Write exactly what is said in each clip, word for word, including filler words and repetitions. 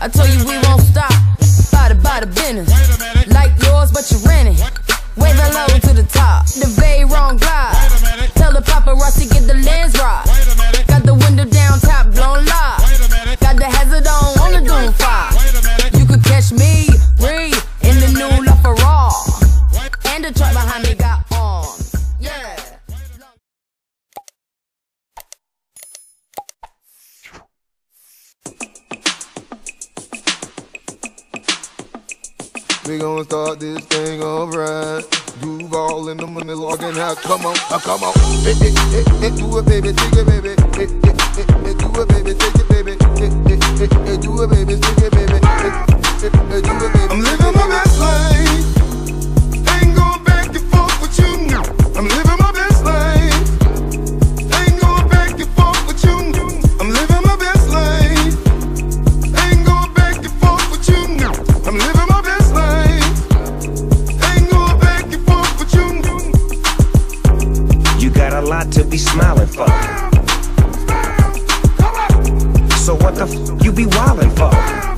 I told you we won't stop. Bada bada business. Like yours, but you're renting. Wave hello to the top. The very wrong glide. Tell the paparazzi get the lens right. Got the window down, top blown live. Got the hazard on, on the doom fire. You could catch me, read in the new LaFerrari. And the truck behind me got arms. Yeah. We gon' start this thing alright. Duval in the money logging out. Come on, uh, come on. Hey, hey, hey, hey, do it, baby, take it, baby. Hey, hey, hey, hey, do it, baby, take it, baby. Hey, hey, hey, hey, do it, baby, take it, baby. Hey, hey, hey, do it, baby. I'm living my best life. Ain't going back and forth with you now. I'm living my best life. Ain't going back and forth with you now. I'm living my best life. Ain't going back and forth with you now. I'm living my best life. Ain't going back and forth with you now. You got a lot to be smiling for. So what the f you be wildin' for?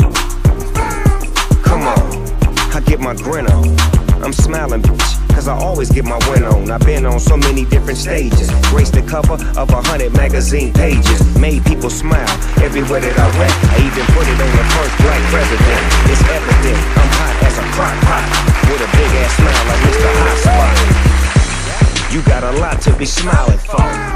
Come on, I get my grin on. I'm smiling, bitch, cause I always get my win on. I've been on so many different stages. Graced the cover of a hundred magazine pages. Made people smile everywhere that I went. I even put it on the first black president. It's evident I'm hot as a crock pot, with a big ass smile like Mister Hot Spot. You got a lot to be smiling for.